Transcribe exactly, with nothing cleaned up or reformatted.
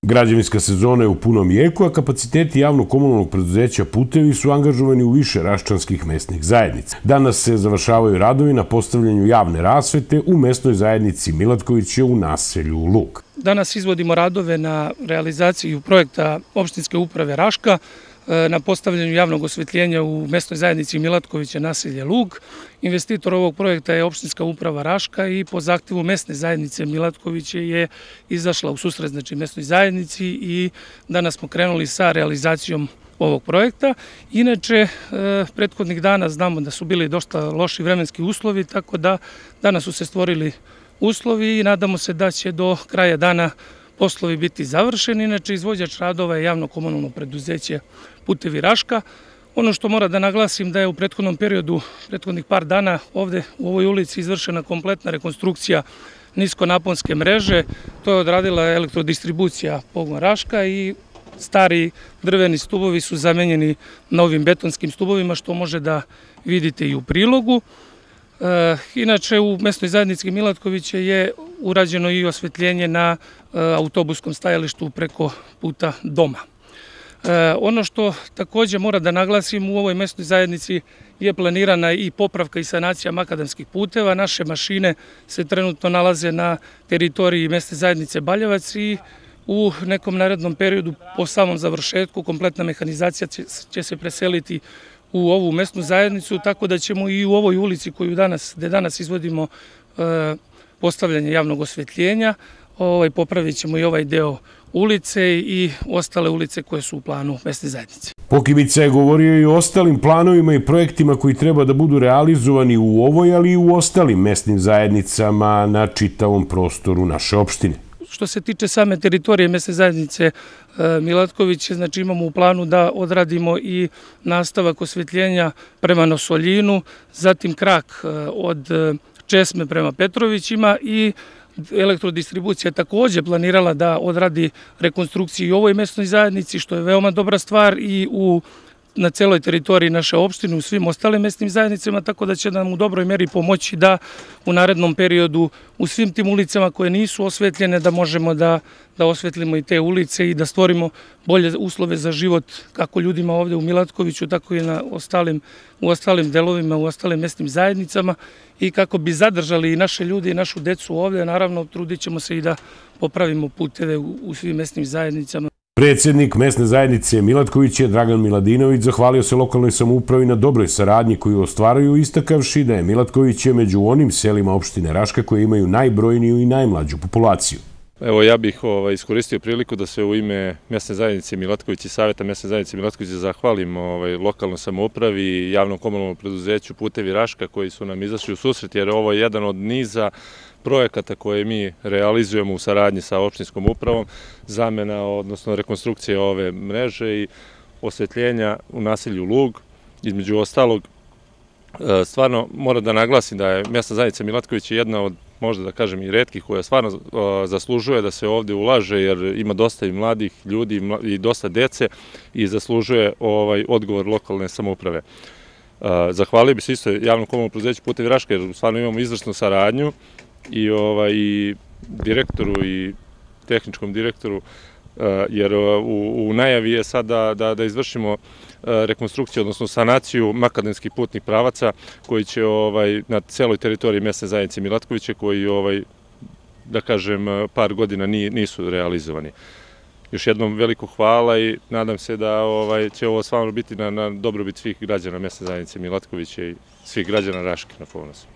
Građevinska sezona je u punom jeku, a kapaciteti javno-komunalnog preduzeća Putevi su angažovani u više raščanskih mesnih zajednica. Danas se završavaju radovi na postavljanju javne rasvete u mesnoj zajednici Milatkoviće u naselju Lug. Danas izvodimo radove na realizaciju projekta opštinske uprave Raška, na postavljanju javnog osvetljenja u mesnoj zajednici Milatkoviće naselje Lug. Investitor ovog projekta je opštinska uprava Raška i po zahtevu mesne zajednice Milatkoviće je izašla u susret znači mesnoj zajednici i danas smo krenuli sa realizacijom ovog projekta. Inače, prethodnih dana znamo da su bili dosta loši vremenski uslovi, tako da danas su se stvorili uslovi i nadamo se da će do kraja dana poslovi biti završeni. Inače, izvođač radova je javno-komunalno preduzeće Putevi Raška. Ono što mora da naglasim da je u prethodnom periodu, prethodnih par dana, ovde u ovoj ulici izvršena kompletna rekonstrukcija niskonaponske mreže. To je odradila elektrodistribucija Pogon Raška i stari drveni stubovi su zamenjeni novim betonskim stubovima, što može da vidite i u prilogu. Inače, u mesnoj zajednici Milatkoviće je urađeno i osvetljenje na autobuskom stajalištu preko puta doma. Ono što takođe mora da naglasim, u ovoj mesnoj zajednici je planirana i popravka i sanacija makadamskih puteva. Naše mašine se trenutno nalaze na teritoriji mesne zajednice Baljevac i u nekom narednom periodu po samom završetku kompletna mehanizacija će se preseliti u ovu mesnu zajednicu, tako da ćemo i u ovoj ulici koju danas, gde danas izvodimo postavljanje javnog osvetljenja, popravit ćemo i ovaj deo ulice i ostale ulice koje su u planu mesne zajednice. Pokibica je govorio i o ostalim planovima i projektima koji treba da budu realizovani u ovoj, ali i u ostalim mesnim zajednicama na čitavom prostoru naše opštine. Što se tiče same teritorije mesne zajednice Milatkoviće, znači imamo u planu da odradimo i nastavak osvetljenja prema Nosoljinu, zatim krak od Česme prema Petrovićima i elektrodistribucija takođe planirala da odradi rekonstrukciju i u ovoj mesnoj zajednici, što je veoma dobra stvar i u na celoj teritoriji naše opštine, u svim ostalim mesnim zajednicama, tako da će nam u dobroj meri pomoći da u narednom periodu u svim tim ulicama koje nisu osvetljene da možemo da, da osvetlimo i te ulice i da stvorimo bolje uslove za život kako ljudima ovde u Milatkoviću, tako i na ostalim, u ostalim delovima, u ostalim mesnim zajednicama i kako bi zadržali i naše ljude i našu decu ovde. Naravno, trudit ćemo se i da popravimo puteve u, u svim mesnim zajednicama. Predsjednik mesne zajednice Milatkoviće, Dragan Miladinović, zahvalio se lokalnoj samoupravi na dobroj saradnji koju ostvaruju, istakavši da je Milatkoviće među onim selima opštine Raška koje imaju najbrojniju i najmlađu populaciju. Evo, ja bih ovaj, iskoristio priliku da se u ime mesne zajednice Milatkoviće i Saveta mesne zajednice Milatkoviće zahvalim ovaj, lokalnoj samoupravi i javnom komunalnom preduzeću Putevi Raška koji su nam izašli u susret, jer ovo je jedan od niza projekata koje mi realizujemo u saradnji sa opštinskom upravom, zamena, odnosno rekonstrukcija ove mreže i osvetljenja u naselju Lug. Između ostalog, stvarno moram da naglasim da je mesna zajednica Milatković jedna od, možda da kažem, i retkih koja stvarno zaslužuje da se ovde ulaže, jer ima dosta i mladih ljudi i dosta dece i zaslužuje ovaj odgovor lokalne samouprave. Zahvalio bi se isto javnom komunalnom preduzeću Putevi Raška, jer stvarno imamo izvrsnu saradnju i ovaj i direktoru i tehničkom direktoru, jer u, u najavi je sad da, da, da izvršimo rekonstrukciju, odnosno sanaciju makadamskih putnih pravaca koji će ovaj, na celoj teritoriji mesne zajednice Milatkoviće, koji ovaj, da kažem, par godina nisu realizovani. Još jednom veliko hvala i nadam se da ovaj, će ovo stvarno biti na, na dobrobit svih građana mesne zajednice Milatkoviće i svih građana Raške na ponos.